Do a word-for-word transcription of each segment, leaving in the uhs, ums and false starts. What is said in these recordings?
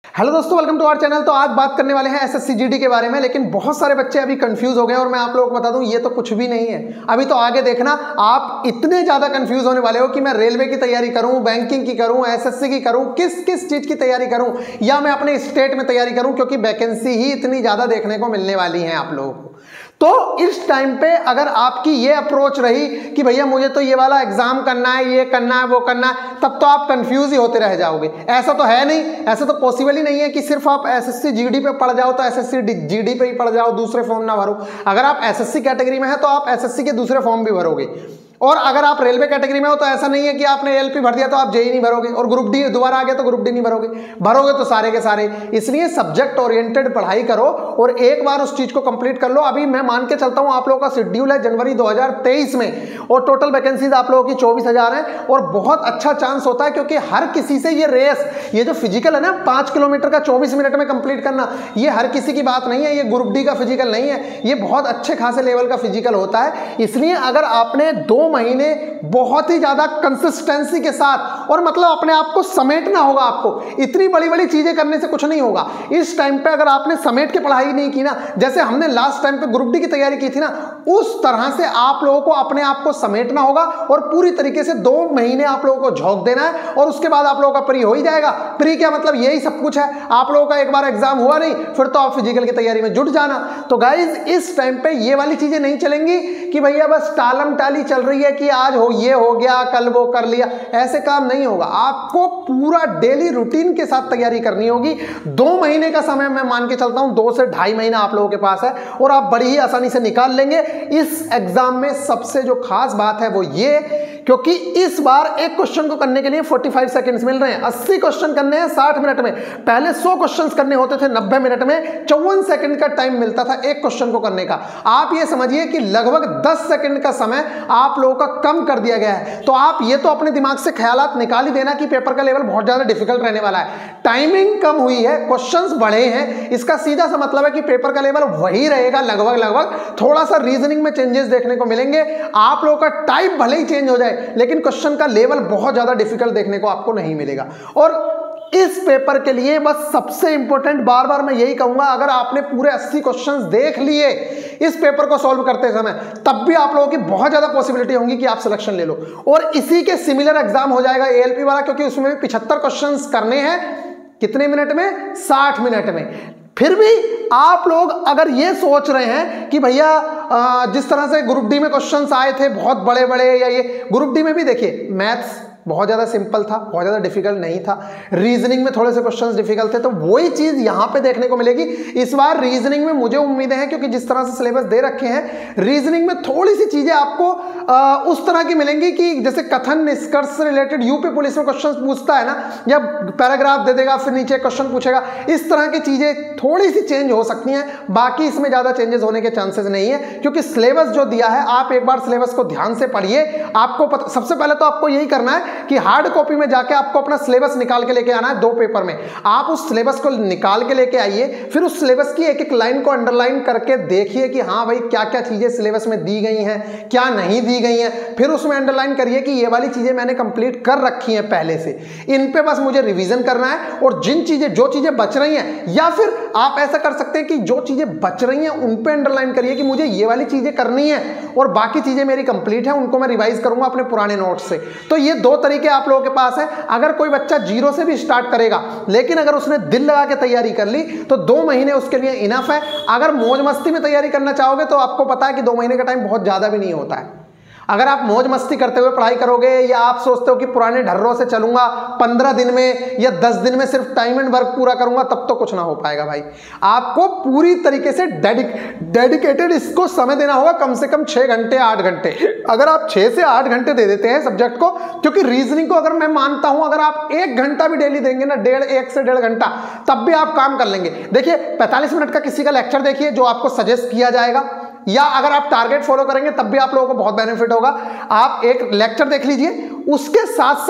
Hello दोस्तों, welcome to our channel. तो आज बात करने वाले हैं एसएससी जीडी के बारे में, लेकिन बहुत सारे बच्चे अभी कंफ्यूज हो गए और मैं आप लोगों को बता दूं ये तो कुछ भी नहीं है। अभी तो आगे देखना, आप इतने ज्यादा कंफ्यूज होने वाले हो कि मैं रेलवे की तैयारी करूं, बैंकिंग की करूं, एसएससी की करूं, किस किस चीज की तैयारी करूं, या मैं अपने स्टेट में तैयारी करूं, क्योंकि वैकेंसी ही इतनी ज्यादा देखने को मिलने वाली है आप लोगों को। तो इस टाइम पे अगर आपकी ये अप्रोच रही कि भैया मुझे तो ये वाला एग्जाम करना है, ये करना है, वो करना है, तब तो आप कंफ्यूज ही होते रह जाओगे। ऐसा तो है नहीं, ऐसा तो पॉसिबल ही नहीं है कि सिर्फ आप एसएससी जीडी पे पढ़ जाओ तो एसएससी जीडी पे ही पढ़ जाओ, दूसरे फॉर्म ना भरो। अगर आप एसएससी कैटेगरी में है तो आप एसएससी के दूसरे फॉर्म भी भरोगे, और अगर आप रेलवे कैटेगरी में हो तो ऐसा नहीं है कि आपने एलपी भर दिया तो आप जेई नहीं भरोगे, और ग्रुप डी दोबारा आ गया तो ग्रुप डी नहीं भरोगे, भरोगे तो सारे के सारे। इसलिए सब्जेक्ट ओरिएंटेड पढ़ाई करो और एक बार उस चीज को कंप्लीट कर लो। अभी मैं मान के चलता हूं आप लोगों का शेड्यूल है जनवरी दो हज़ार तेईस में, और टोटल वैकेंसीज आप लोगों की चौबीस हजार है, और बहुत अच्छा चांस होता है क्योंकि हर किसी से ये रेस, ये जो फिजिकल है ना पांच किलोमीटर का चौबीस मिनट में कंप्लीट करना, ये हर किसी की बात नहीं है, ये ग्रुप डी का फिजिकल नहीं है, ये बहुत अच्छे खासे लेवल का फिजिकल होता है। इसलिए अगर आपने दो महीने बहुत ही ज्यादा कंसिस्टेंसी के साथ, और मतलब अपने आप को समेटना होगा, आपको इतनी बड़ी बड़ी चीजें करने से कुछ नहीं होगा। इस टाइम पे अगर आपने समेट के पढ़ाई नहीं की ना, जैसे हमने लास्ट टाइम पे ग्रुप डी की तैयारी की थी ना, उस तरह से आप लोगों को अपने आप को समेटना होगा और पूरी तरीके से दो महीने आप लोगों को झोंक देना है, और उसके बाद आप लोगों का प्री हो ही जाएगा। प्री क्या मतलब यही सब कुछ है। आप लोगों का एक बार एग्जाम हुआ नहीं, फिर तो आप फिजिकल की तैयारी में जुट जाना। तो गाइज इस टाइम पे ये वाली चीजें नहीं चलेंगी कि भैया बस टालम टाली चल रही है कि आज हो ये हो गया, कल वो कर लिया, ऐसे काम नहीं होगा। आपको पूरा डेली रूटीन के साथ तैयारी करनी होगी। दो महीने का समय मैं मान के चलता हूं, दो से ढाई महीना आप लोगों के पास है, और आप बड़ी ही आसानी से निकाल लेंगे। इस एग्जाम में सबसे जो खास बात है वो ये, क्योंकि इस बार एक क्वेश्चन को करने के लिए पैंतालीस सेकंड्स मिल रहे हैं। अस्सी क्वेश्चन करने हैं साठ मिनट में। पहले सौ क्वेश्चंस करने होते थे नब्बे मिनट में, चौवन सेकंड का टाइम मिलता था एक क्वेश्चन को करने का। आप ये समझिए कि लगभग दस सेकंड का समय आप लोगों का कम कर दिया गया है। तो आप ये तो अपने दिमाग से ख्यालात निकाल ही देना कि पेपर का लेवल बहुत ज्यादा डिफिकल्ट रहने वाला है। टाइमिंग कम हुई है, क्वेश्चंस बढ़े हैं, इसका सीधा सा मतलब है कि पेपर का लेवल वही रहेगा लगभग लगभग। थोड़ा सा रीजनिंग में चेंजेस देखने को मिलेंगे। आप लोगों का टाइप भले ही चेंज हो जाए, लेकिन क्वेश्चन का लेवल बहुत ज्यादा डिफिकल्ट देखने को आपको नहीं मिलेगा। और इस पेपर के लिए बस सबसे इंपॉर्टेंट, बार बार मैं यही कहूंगा, अगर आपने पूरे अस्सी क्वेश्चंस देख लिए इस पेपर को सॉल्व करते समय, तब भी आप लोगों की बहुत ज्यादा पॉसिबिलिटी होंगी कि आप सिलेक्शन ले लो। और इसी के सिमिलर एग्जाम हो जाएगा एएलपी वाला, क्योंकि उसमें भी पिछहत्तर क्वेश्चंस करने हैं। कितने मिनट में? साठ मिनट में। फिर भी आप लोग अगर ये सोच रहे हैं कि भैया जिस तरह से ग्रुप डी में क्वेश्चंस आए थे बहुत बड़े बड़े, या ये ग्रुप डी में भी देखिए मैथ्स बहुत ज्यादा सिंपल था, बहुत ज्यादा डिफिकल्ट नहीं था। रीजनिंग में थोड़े से क्वेश्चंस डिफिकल्ट थे, तो वही चीज यहां पे देखने को मिलेगी। इस बार रीजनिंग में मुझे उम्मीदें हैं, क्योंकि जिस तरह से सिलेबस दे रखे हैं, रीजनिंग में थोड़ी सी चीजें आपको आ, उस तरह की मिलेंगी कि जैसे कथन निष्कर्ष से रिलेटेड यूपी पुलिस में क्वेश्चन पूछता है ना, या पैराग्राफ दे देगा फिर नीचे क्वेश्चन पूछेगा, इस तरह की चीजें थोड़ी सी चेंज हो सकती हैं। बाकी इसमें ज्यादा चेंजेस होने के चांसेस नहीं है, क्योंकि सिलेबस जो दिया है, आप एक बार सिलेबस को ध्यान से पढ़िए। आपको पता, सबसे पहले तो आपको यही करना है कि हार्ड कॉपी में जाके आपको अपना सिलेबस निकाल के लेके आना है। दो पेपर में आप उस सिलेबस को निकाल के लेके आइए, फिर उस सिलेबस की एक एक लाइन को अंडरलाइन करके देखिए कि हाँ भाई क्या क्या चीजें सिलेबस में दी गई हैं, क्या नहीं दी गई हैं। फिर उसमें अंडरलाइन करिए कि ये वाली चीजें मैंने कंप्लीट कर रखी हैं पहले से, इन पे बस मुझे रिवीजन करना है। और जिन चीजें जो चीजें बच रही हैं, या फिर आप ऐसा कर सकते हैं कि जो चीजें बच रही हैं उन पे अंडरलाइन करिए कि मुझे ये वाली चीजें करनी है, और बाकी चीजें मेरी कंप्लीट है, उनको मैं रिवाइज करूंगा अपने पुराने नोट्स से। तो ये दो तरीके आप लोगों के पास है। अगर कोई बच्चा जीरो से भी स्टार्ट करेगा, लेकिन अगर उसने दिल लगा के तैयारी कर ली, तो दो महीने उसके लिए इनफ है। अगर मौज मस्ती में तैयारी करना चाहोगे तो आपको पता है कि दो महीने का टाइम बहुत ज्यादा भी नहीं होता है। अगर आप मौज मस्ती करते हुए पढ़ाई करोगे, या आप सोचते हो कि पुराने ढर्रों से चलूंगा, पंद्रह दिन में या दस दिन में सिर्फ टाइम एंड वर्क पूरा करूंगा, तब तो कुछ ना हो पाएगा भाई। आपको पूरी तरीके से डेडिक डेडिकेटेड इसको समय देना होगा, कम से कम छह घंटे आठ घंटे। अगर आप छह से आठ घंटे दे देते हैं सब्जेक्ट को, क्योंकि रीजनिंग को अगर मैं मानता हूं अगर आप एक घंटा भी डेली देंगे ना, डेढ़ एक से डेढ़ घंटा, तब भी आप काम कर लेंगे। देखिए पैंतालीस मिनट का किसी का लेक्चर देखिए जो आपको सजेस्ट किया जाएगा, या अगर आप टारगेट फॉलो करेंगे तब भी आप लोगों को बहुत बेनिफिट होगा। आप एक लेक्चर देख लीजिए, उसके साथ साथ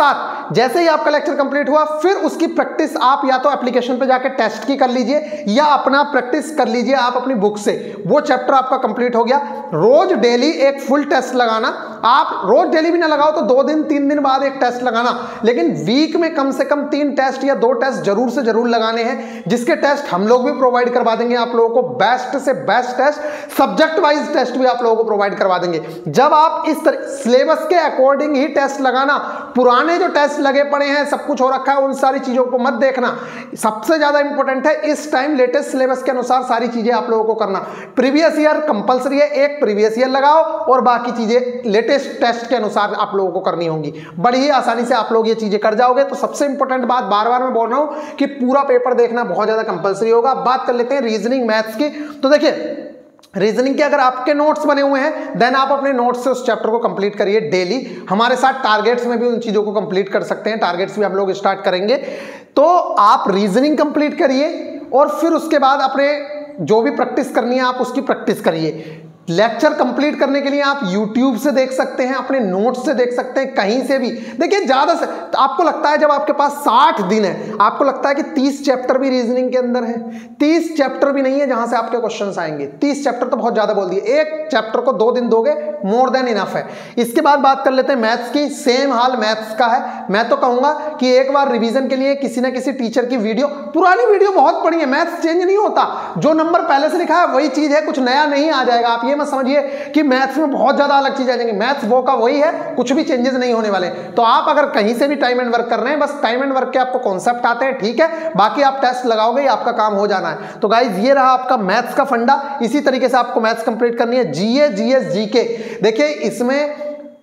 जैसे ही आपका लेक्चर कंप्लीट हुआ फिर उसकी प्रैक्टिस आप या तो एप्लीकेशन पे जाके टेस्ट की कर लीजिए या अपना प्रैक्टिस कर लीजिए आप अपनी बुक से। वो चैप्टर आपका कंप्लीट हो गया। रोज डेली एक फुल टेस्ट लगाना, आप रोज डेली भी ना लगाओ तो दो दिन तीन दिन बाद एक टेस्ट लगाना, लेकिन वीक में कम से कम तीन टेस्ट या दो टेस्ट जरूर से जरूर लगाने हैं, जिसके टेस्ट हम लोग भी प्रोवाइड करवा देंगे आप लोगों को। बेस्ट से best test, subject wise test भी आप लोगों को प्रोवाइड करवा देंगे। जब आप इस तरह सिलेबस के अकॉर्डिंग ही टेस्ट लगाना, पुराने जो टेस्ट लगे पड़े हैं सब कुछ हो रखा है उन सारी चीजों को मत देखना। सबसे ज्यादा इंपॉर्टेंट है इस टाइम लेटेस्ट सिलेबस के अनुसार सारी चीजें आप लोगों को करना। प्रीवियस ईयर कंपलसरी है, एक प्रीवियस ईयर लगाओ और बाकी चीजें लेटेस्ट टेस्ट के अनुसार आप लोगों को करनी होंगी। बड़ी ही आसानी से आप लोग ये चीजें कर जाओगे। तो सबसे इंपॉर्टेंट बात बार बार मैं बोल रहा हूं कि पूरा पेपर देखना बहुत ज्यादा कंपलसरी होगा। बात कर लेते हैं रीजनिंग मैथ्स की। तो देखिए रीजनिंग के अगर आपके नोट्स बने हुए हैं देन आप अपने नोट्स से उस चैप्टर को कंप्लीट करिए डेली। हमारे साथ टारगेट्स में भी उन चीजों को कंप्लीट कर सकते हैं, टारगेट्स भी हम लोग स्टार्ट करेंगे। तो आप रीजनिंग कंप्लीट करिए और फिर उसके बाद अपने जो भी प्रैक्टिस करनी है आप उसकी प्रैक्टिस करिए। लेक्चर कंप्लीट करने के लिए आप YouTube से देख सकते हैं, अपने नोट्स से देख सकते हैं, कहीं से भी देखिए। ज्यादा से तो आपको लगता है जब आपके पास साठ दिन है, आपको लगता है कि तीस चैप्टर भी रीजनिंग के अंदर है। तीस चैप्टर भी नहीं है जहां से आपके क्वेश्चंस आएंगे। तीस चैप्टर तो बहुत ज्यादा बोल दिए। एक चैप्टर को दो दिन दोगे मोर देन इनफ है। इसके बाद बात कर लेते हैं मैथ्स की। सेम हाल मैथ्स का है। मैं तो कहूंगा कि एक बार रिवीजन के लिए किसी ना किसी टीचर की वीडियो, पुरानी वीडियो बहुत पढ़ी है, मैथ्स चेंज नहीं होता, जो नंबर पहले से लिखा है वही चीज है, कुछ नया नहीं आ जाएगा। आप ये मत समझिए कि मैथ्स में बहुत ज्यादा अलग चीज आ जाएंगी। मैथ्स वो का वही है, कुछ भी चेंजेस नहीं होने वाले। तो आप अगर कहीं से भी टाइम एंड वर्क कर रहे हैं, बस टाइम एंड वर्क के आपको कॉन्सेप्ट आते हैं, ठीक है, बाकी आप टेस्ट लगाओगे आपका काम हो जाना है। तो गाइज ये रहा आपका मैथ्स का फंडा। इसी तरीके से आपको मैथ्स कंप्लीट करनी है। जीए, जीएस, जीके, देखिए इसमें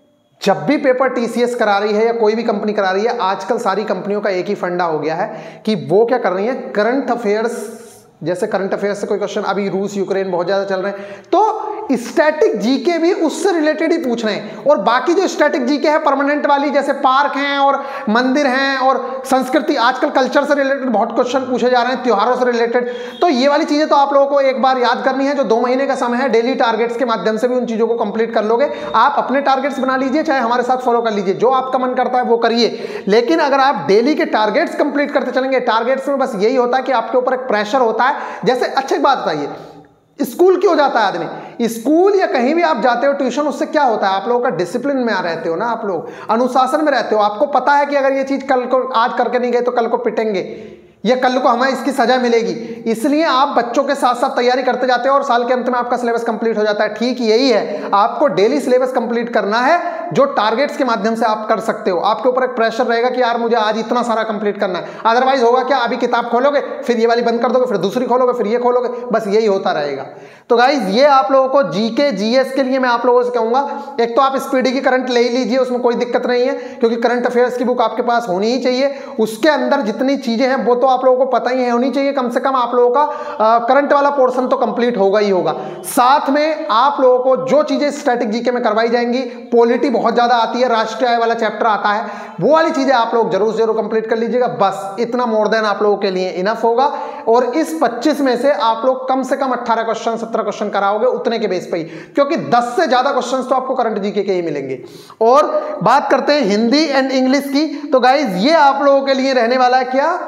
जब भी पेपर टीसीएस करा रही है या कोई भी कंपनी करा रही है, आजकल सारी कंपनियों का एक ही फंडा हो गया है कि वो क्या कर रही है, करंट अफेयर्स, जैसे करंट अफेयर्स से कोई क्वेश्चन, अभी रूस यूक्रेन बहुत ज्यादा चल रहे हैं, तो स्टैटिक जीके भी उससे रिलेटेड ही पूछ रहे हैं। और बाकी जो स्टैटिक जीके है परमानेंट वाली, जैसे पार्क हैं और मंदिर हैं और संस्कृति, आजकल कल्चर से रिलेटेड बहुत क्वेश्चन पूछे जा रहे हैं, त्योहारों से रिलेटेड। तो ये वाली चीजें तो आप लोगों को एक बार याद करनी है। जो दो महीने का समय है, डेली टारगेट्स के माध्यम से भी उन चीजों को कंप्लीट कर लोगे। आप अपने टारगेट्स बना लीजिए, चाहे हमारे साथ फॉलो कर लीजिए, जो आपका मन करता है वो करिए। लेकिन अगर आप डेली के टारगेट्स कंप्लीट करते चलेंगे, टारगेट्स में बस यही होता है कि आपके ऊपर एक प्रेशर होता है। जैसे अच्छी बात बताइए, स्कूल क्यों जाता है आदमी? स्कूल या कहीं भी आप जाते हो ट्यूशन, उससे क्या होता है, आप लोगों का डिसिप्लिन में आ रहते हो ना, आप लोग अनुशासन में रहते हो। आपको पता है कि अगर ये चीज कल को आज करके नहीं गए तो कल को पिटेंगे या कल को हमें इसकी सजा मिलेगी। इसलिए आप बच्चों के साथ साथ तैयारी करते जाते हो और साल के अंत में आपका सिलेबस कंप्लीट हो जाता है। ठीक यही है, आपको डेली सिलेबस कंप्लीट करना है, जो टारगेट्स के माध्यम से आप कर सकते हो। आपके ऊपर एक प्रेशर रहेगा कि यार मुझे आज इतना सारा कंप्लीट करना है। अदरवाइज होगा क्या, अभी किताब खोलोगे, फिर ये वाली बंद कर दोगे, फिर दूसरी खोलोगे, फिर ये खोलोगे, बस यही होता रहेगा। तो गाइज ये आप लोगों को जीके, जीएस के लिए मैं आप लोगों से कहूंगा, एक तो आप स्पीडी की करंट ले ही लीजिए, उसमें कोई दिक्कत नहीं है, क्योंकि करंट अफेयर्स की बुक आपके पास होनी ही चाहिए। उसके अंदर जितनी चीजें हैं वो तो आप लोगों को पता ही है, होनी चाहिए। कम से कम आप लोगों का करंट वाला पोर्शन तो कंप्लीट होगा ही होगा। साथ में आप लोगों को जो चीजें स्टैटिक जीके में करवाई जाएंगी, पॉलिटी बहुत ज्यादा आती है, राष्ट्रीय आय वाला चैप्टर आता है, वो वाली चीजें आप लोग जरूर जरूर कंप्लीट कर लीजिएगा। बस इतना मोर देन आप लोगों के लिए इनफ होगा। और इस पच्चीस में से आप लोग कम से कम अट्ठारह क्वेश्चन सत्रह क्वेश्चन कराओगे उतने के बेस पे ही, क्योंकि दस से ज्यादा क्वेश्चन तो आपको करंट जीके के ही मिलेंगे। और बात करते हैं हिंदी एंड इंग्लिश की। तो गाइज ये आप लोगों के लिए रहने वाला है क्या,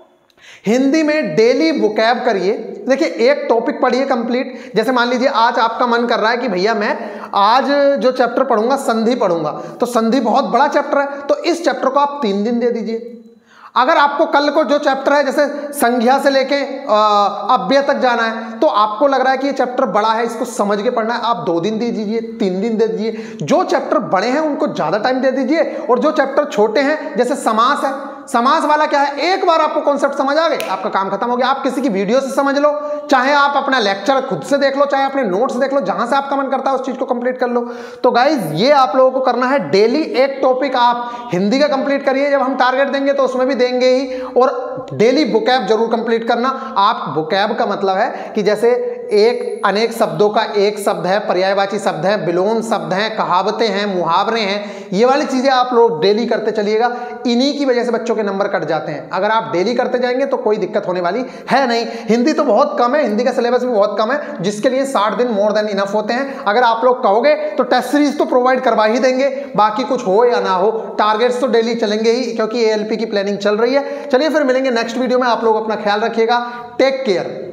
हिंदी में डेली वोकैब करिए। देखिए एक टॉपिक पढ़िए कंप्लीट। जैसे मान लीजिए आज आपका मन कर रहा है कि भैया मैं आज जो चैप्टर पढ़ूंगा संधि पढ़ूंगा, तो संधि बहुत बड़ा चैप्टर है, तो इस चैप्टर को आप तीन दिन दे दीजिए। अगर आपको कल को जो चैप्टर है, जैसे संज्ञा से लेके अव्यय तक जाना है, तो आपको लग रहा है कि ये चैप्टर बड़ा है, इसको समझ के पढ़ना है, आप दो दिन दे दीजिए, तीन दिन दे दीजिए। जो चैप्टर बड़े हैं उनको ज्यादा टाइम दे दीजिए, और जो चैप्टर छोटे हैं, जैसे समास है, समास वाला क्या है, एक बार आपको कॉन्सेप्ट समझ आ गए, आपका काम खत्म हो गया। आप किसी की वीडियो से समझ लो, चाहे आप अपना लेक्चर खुद से देख लो, चाहे अपने नोट्स देख लो, जहां से आपका मन करता है उस चीज को कंप्लीट कर लो। तो गाइज ये आप लोगों को करना है, डेली एक टॉपिक आप हिंदी का कंप्लीट करिए। जब हम टारगेट देंगे तो उसमें भी देंगे ही, और डेली वोकैब जरूर कंप्लीट करना। आप वोकैब का मतलब है कि जैसे एक अनेक शब्दों का एक शब्द है, पर्यायवाची शब्द है, विलोम शब्द हैं, कहावतें हैं, मुहावरे हैं, ये वाली चीजें आप लोग डेली करते चलिएगा। इन्हीं की वजह से बच्चों के नंबर कट जाते हैं। अगर आप डेली करते जाएंगे तो कोई दिक्कत होने वाली है नहीं। हिंदी तो बहुत कम है, हिंदी का सिलेबस भी बहुत कम है, जिसके लिए साठ दिन मोर देन इनफ होते हैं। अगर आप लोग कहोगे तो टेस्ट सीरीज तो प्रोवाइड करवा ही देंगे, बाकी कुछ हो या ना हो, टारगेट्स तो डेली चलेंगे ही, क्योंकि एएलपी की प्लानिंग चल रही है। चलिए फिर मिलेंगे नेक्स्ट वीडियो में। आप लोग अपना ख्याल रखिएगा। Take care.